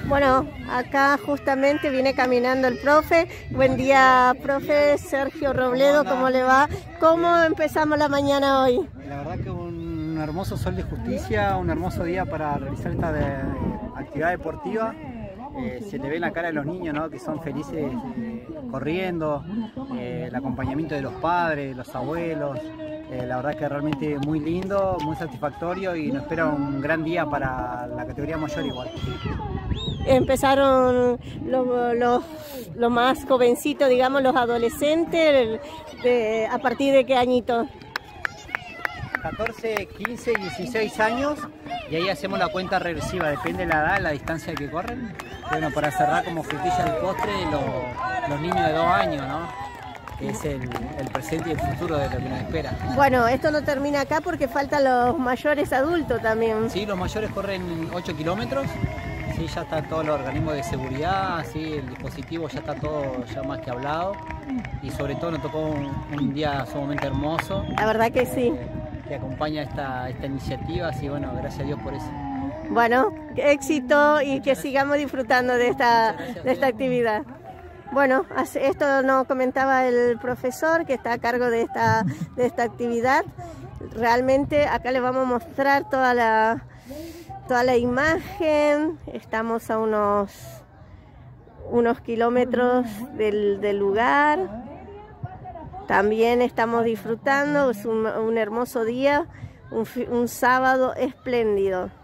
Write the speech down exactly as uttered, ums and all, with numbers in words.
Bueno, acá justamente viene caminando el profe. Buen día, profe Sergio Robledo, ¿cómo le va? ¿Cómo empezamos la mañana hoy? La verdad que un hermoso sol de justicia, un hermoso día para realizar esta de, actividad deportiva. Eh, se le ve en la cara de los niños, ¿no?, que son felices eh, corriendo, eh, el acompañamiento de los padres, los abuelos. Eh, la verdad que realmente muy lindo, muy satisfactorio y nos espera un gran día para la categoría mayor igual. Empezaron los, los, los más jovencitos, digamos, los adolescentes, de, ¿a partir de qué añito? catorce, quince, dieciséis años y ahí hacemos la cuenta regresiva, depende de la edad, la distancia que corren. Bueno, para cerrar como frutilla del postre, los, los niños de dos años, ¿no?, que es el, el presente y el futuro de lo que nos espera. Bueno, esto no termina acá porque faltan los mayores adultos también. Sí, los mayores corren ocho kilómetros, sí, ya está todo el organismo de seguridad, sí, el dispositivo ya está todo ya más que hablado y sobre todo nos tocó un, un día sumamente hermoso. La verdad que sí. Eh, que acompaña esta, esta iniciativa, así bueno, gracias a Dios por eso. Bueno, éxito y que sigamos disfrutando de esta, de esta actividad. Bueno, esto nos comentaba el profesor que está a cargo de esta, de esta actividad. Realmente acá les vamos a mostrar toda la, toda la imagen. Estamos a unos, unos kilómetros del, del lugar. También estamos disfrutando, es un, un hermoso día, un, un sábado espléndido.